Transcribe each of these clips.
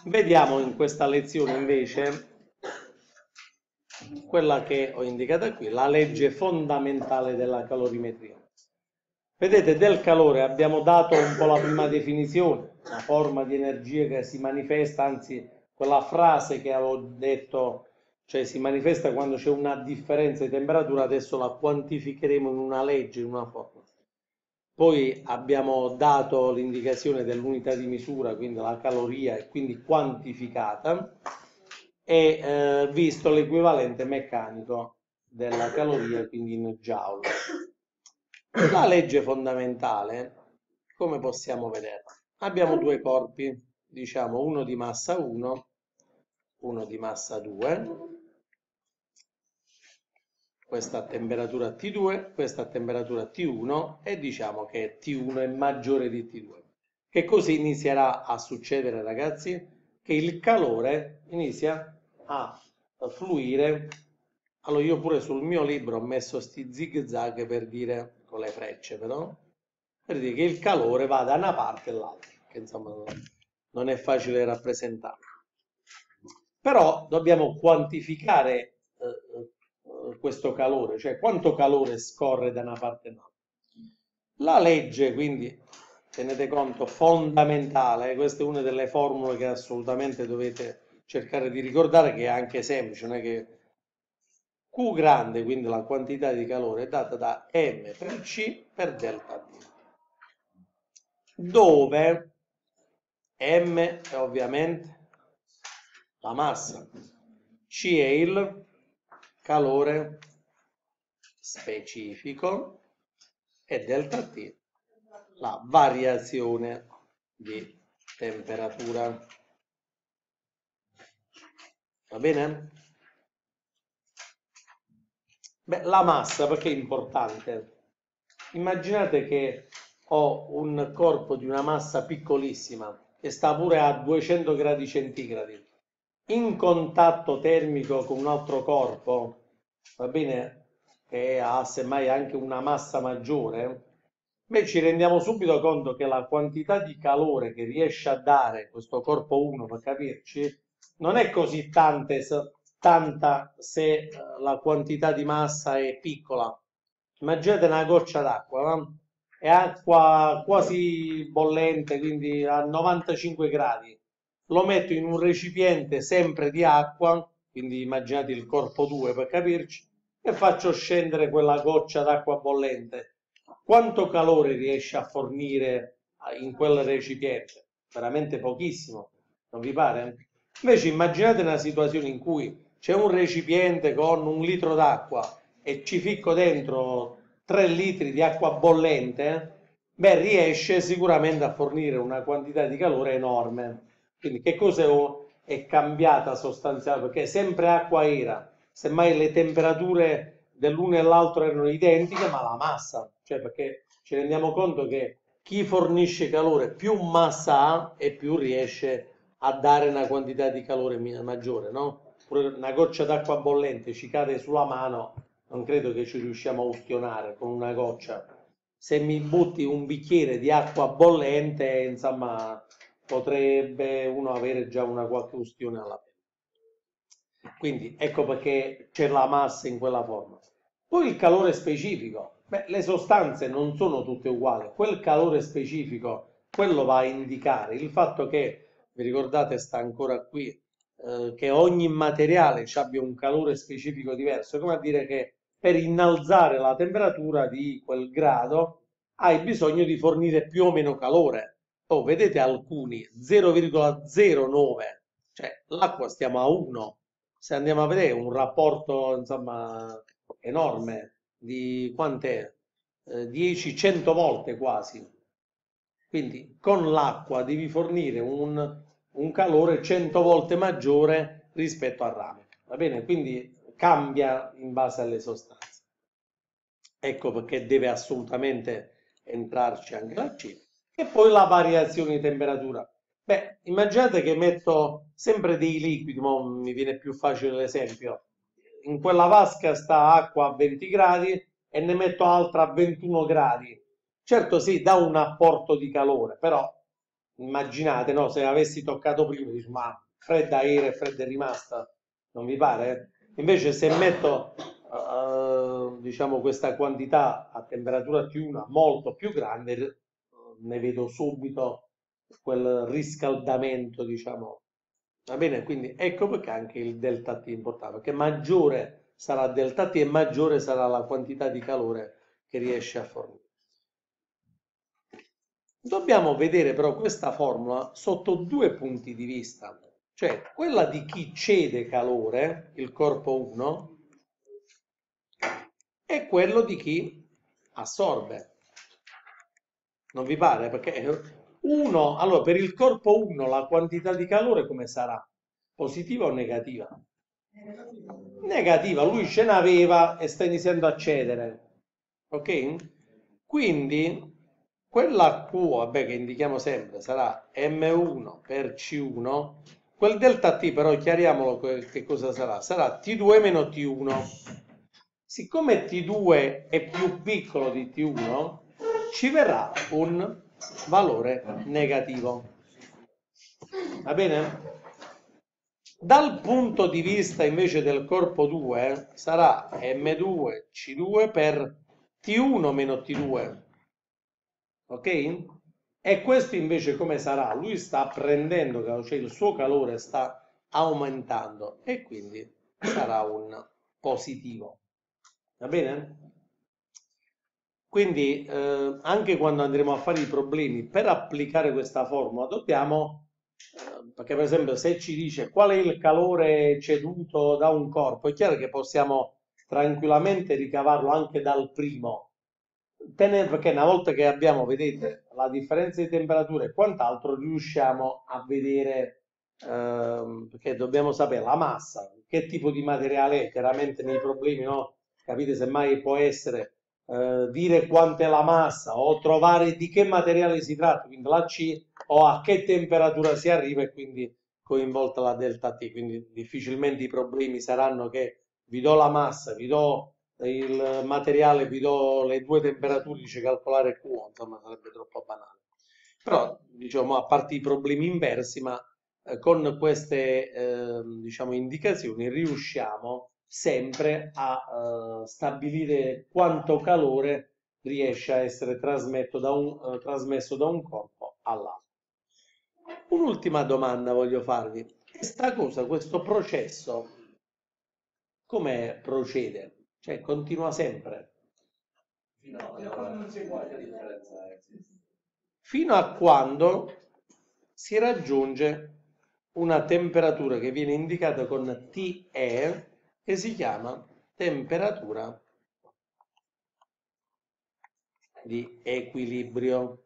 Vediamo in questa lezione invece quella che ho indicata qui, la legge fondamentale della calorimetria. Vedete, del calore abbiamo dato un po' la prima definizione, una forma di energia che si manifesta, anzi quella frase che avevo detto, cioè si manifesta quando c'è una differenza di temperatura, adesso la quantificheremo in una legge, in una forma. Poi abbiamo dato l'indicazione dell'unità di misura, quindi la caloria, e quindi quantificata, e visto l'equivalente meccanico della caloria, quindi in joule. La legge fondamentale, come possiamo vedere? Abbiamo due corpi, diciamo uno di massa 1, uno di massa 2, questa a temperatura T2, questa a temperatura T1 e diciamo che T1 è maggiore di T2. Che così inizierà a succedere, ragazzi? Che il calore inizia a fluire. Allora io pure sul mio libro ho messo sti zig zag per dire, con le frecce però, per dire che il calore va da una parte all'altra, che insomma non è facile rappresentare. Però dobbiamo quantificare questo calore, cioè quanto calore scorre da una parte all'altra. La legge, quindi, tenete conto, fondamentale, questa è una delle formule che assolutamente dovete cercare di ricordare, che è anche semplice, non è che Q grande, quindi la quantità di calore, è data da M per C per delta T, dove M è ovviamente la massa, C è il calore specifico e delta T la variazione di temperatura. Va bene? Beh, la massa perché è importante? Immaginate che ho un corpo di una massa piccolissima che sta pure a 200 gradi centigradi in contatto termico con un altro corpo, va bene, che ha semmai anche una massa maggiore, beh, ci rendiamo subito conto che la quantità di calore che riesce a dare questo corpo 1, per capirci, non è così tanta se la quantità di massa è piccola. Immaginate una goccia d'acqua, no? È acqua quasi bollente, quindi a 95 gradi. Lo metto in un recipiente sempre di acqua, quindi immaginate il corpo 2 per capirci, e faccio scendere quella goccia d'acqua bollente. Quanto calore riesce a fornire in quel recipiente? Veramente pochissimo, non vi pare? Invece immaginate una situazione in cui c'è un recipiente con 1 litro d'acqua e ci ficco dentro 3 litri di acqua bollente, beh, riesce sicuramente a fornire una quantità di calore enorme. Quindi che cosa è cambiata sostanzialmente? Perché sempre acqua era, semmai le temperature dell'uno e l'altro erano identiche, ma la massa, cioè perché ci rendiamo conto che chi fornisce calore più massa ha e più riesce a dare una quantità di calore maggiore, no? Pure una goccia d'acqua bollente ci cade sulla mano, non credo che ci riusciamo a ustionare con una goccia. Se mi butti un bicchiere di acqua bollente, insomma, potrebbe uno avere già una qualche ustione alla pelle. Quindi ecco perché c'è la massa in quella forma. Poi il calore specifico. Beh, le sostanze non sono tutte uguali. Quel calore specifico, quello va a indicare il fatto che, vi ricordate, sta ancora qui, che ogni materiale abbia un calore specifico diverso, come a dire che per innalzare la temperatura di quel grado hai bisogno di fornire più o meno calore. Oh, vedete alcuni 0,09, cioè l'acqua stiamo a 1. Se andiamo a vedere un rapporto, insomma, enorme di quant'è? 10-100 volte quasi. Quindi con l'acqua devi fornire un calore 100 volte maggiore rispetto al rame. Va bene? Quindi cambia in base alle sostanze. Ecco perché deve assolutamente entrarci anche la C. E poi la variazione di temperatura. Beh, immaginate che metto sempre dei liquidi, mo mi viene più facile l'esempio. In quella vasca sta acqua a 20 gradi e ne metto altra a 21 gradi. Certo sì, dà un apporto di calore, però Immaginate, no, se avessi toccato prima, dici, ma fredda era e fredda è rimasta, non vi pare? Invece se metto, diciamo, questa quantità a temperatura T1 molto più grande, ne vedo subito quel riscaldamento, diciamo. Va bene? Quindi ecco perché anche il delta T è importante, perché maggiore sarà delta T e maggiore sarà la quantità di calore che riesce a fornire. Dobbiamo vedere però questa formula sotto due punti di vista, cioè quella di chi cede calore, il corpo 1, e quello di chi assorbe. Non vi pare? Perché uno, allora per il corpo 1 la quantità di calore come sarà? Positiva o negativa? Negativa, lui ce n'aveva e sta iniziando a cedere. Ok? Quindi quella Q, vabbè, che indichiamo sempre, sarà M1 per C1. Quel delta T però chiariamolo che cosa sarà. Sarà T2 meno T1. Siccome T2 è più piccolo di T1, ci verrà un valore negativo. Va bene? Dal punto di vista invece del corpo 2 sarà M2 C2 per T1 meno T2. Ok? E questo invece come sarà? Lui sta prendendo, cioè il suo calore sta aumentando e quindi sarà un positivo. Va bene? Quindi anche quando andremo a fare i problemi per applicare questa formula dobbiamo, perché per esempio se ci dice qual è il calore ceduto da un corpo, è chiaro che possiamo tranquillamente ricavarlo anche dal primo, perché una volta che abbiamo, vedete, la differenza di temperatura e quant'altro, riusciamo a vedere, perché dobbiamo sapere la massa, che tipo di materiale è, chiaramente nei problemi, no? Capite, semmai può essere dire quant'è la massa o trovare di che materiale si tratta, quindi la C, o a che temperatura si arriva e quindi coinvolta la delta T, quindi difficilmente i problemi saranno che vi do la massa, vi do il materiale, vi do le due temperature, dice calcolare Q, insomma sarebbe troppo banale. Però diciamo a parte i problemi inversi, ma con queste diciamo indicazioni riusciamo sempre a stabilire quanto calore riesce a essere trasmesso da un corpo all'altro. Un'ultima domanda voglio farvi. Questa cosa, questo processo, come procede? Cioè, continua sempre. Fino a quando si raggiunge una temperatura che viene indicata con TE, che si chiama temperatura di equilibrio.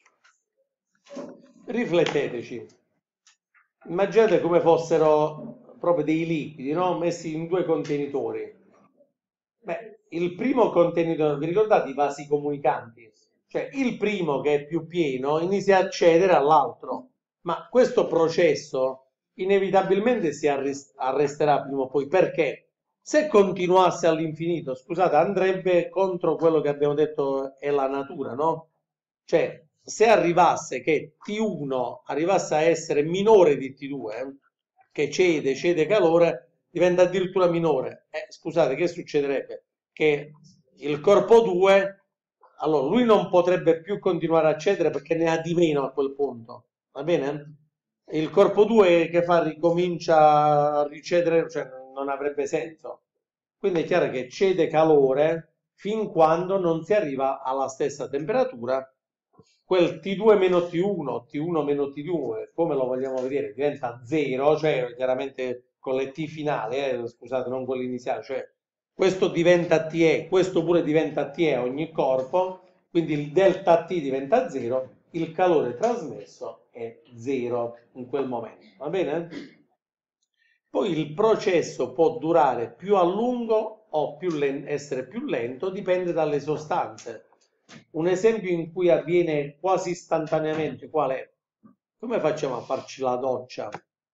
Rifletteteci. Immaginate come fossero proprio dei liquidi, no? Messi in due contenitori. Beh, il primo contenitore, vi ricordate i vasi comunicanti? Cioè il primo che è più pieno inizia a accedere all'altro, ma questo processo inevitabilmente si arresterà prima o poi. Perché? Se continuasse all'infinito, scusate, andrebbe contro quello che abbiamo detto è la natura, no? Cioè, se arrivasse che T1 arrivasse a essere minore di T2, che cede calore, diventa addirittura minore. Scusate, che succederebbe? Che il corpo 2, allora lui non potrebbe più continuare a cedere perché ne ha di meno a quel punto, va bene? Il corpo 2 che fa ricomincia a ricedere, cioè non avrebbe senso. Quindi è chiaro che cede calore fin quando non si arriva alla stessa temperatura. Quel T2 meno T1, T1 meno T2, come lo vogliamo vedere, diventa 0, cioè chiaramente con le T finali, scusate, non quelle iniziali, cioè questo diventa TE, questo pure diventa TE ogni corpo, quindi il delta T diventa 0, il calore trasmesso è 0 in quel momento, va bene? Poi il processo può durare più a lungo o essere più lento, dipende dalle sostanze. Un esempio in cui avviene quasi istantaneamente, qual è? Come facciamo a farci la doccia?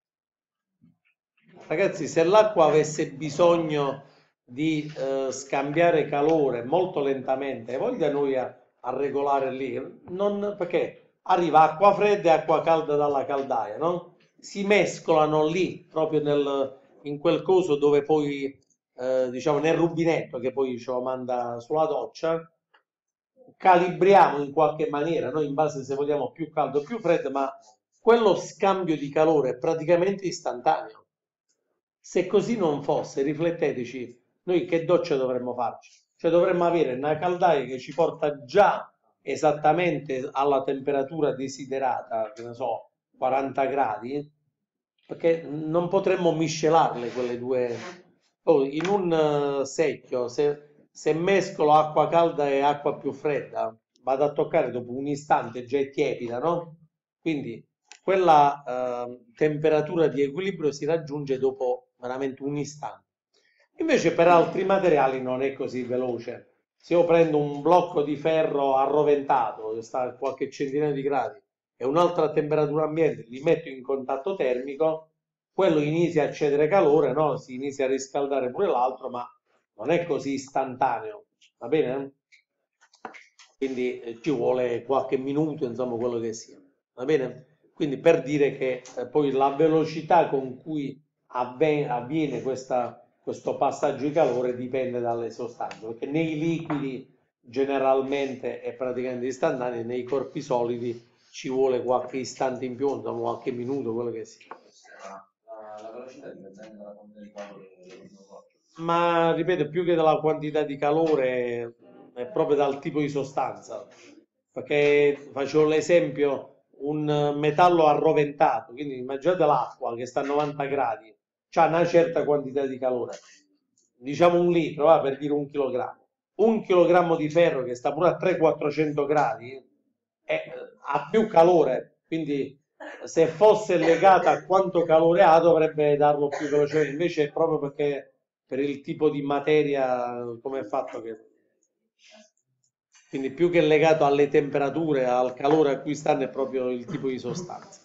Ragazzi, se l'acqua avesse bisogno di scambiare calore molto lentamente, hai voglia noi a regolare lì? Non, perché arriva acqua fredda e acqua calda dalla caldaia, no? Si mescolano lì, proprio in quel coso dove poi, diciamo, nel rubinetto che poi ce lo manda sulla doccia, calibriamo in qualche maniera, no? In base se vogliamo più caldo o più freddo, ma quello scambio di calore è praticamente istantaneo. Se così non fosse, rifletteteci, noi che doccia dovremmo farci? Cioè dovremmo avere una caldaia che ci porta già esattamente alla temperatura desiderata, che ne so, 40 gradi, perché non potremmo miscelarle quelle due. Oh, in un secchio, se mescolo acqua calda e acqua più fredda, vado a toccare dopo un istante già è tiepida, no? Quindi quella temperatura di equilibrio si raggiunge dopo veramente un istante. Invece per altri materiali non è così veloce. Se io prendo un blocco di ferro arroventato, che sta a qualche centinaio di gradi, e un'altra temperatura ambiente, li metto in contatto termico, quello inizia a cedere calore, no? Si inizia a riscaldare pure l'altro, ma non è così istantaneo, va bene? Quindi ci vuole qualche minuto, insomma, quello che sia, va bene? Quindi per dire che poi la velocità con cui avviene questo passaggio di calore dipende dalle sostanze, perché nei liquidi generalmente è praticamente istantaneo, nei corpi solidi ci vuole qualche istante in più, insomma, qualche minuto, quello che sia. La velocità dipende dalla quantità di calore che uno fa. Ma ripeto, più che dalla quantità di calore, è proprio dal tipo di sostanza. Perché facevo l'esempio, un metallo arroventato, quindi immaginate l'acqua che sta a 90 gradi, c'ha una certa quantità di calore. Diciamo un litro, va, per dire un chilogrammo. Un chilogrammo di ferro che sta pure a 300-400 gradi ha più calore, quindi se fosse legata a quanto calore ha dovrebbe darlo più velocemente, invece è proprio perché per il tipo di materia come è fatto che quindi più che legato alle temperature, al calore a cui stanno è proprio il tipo di sostanza.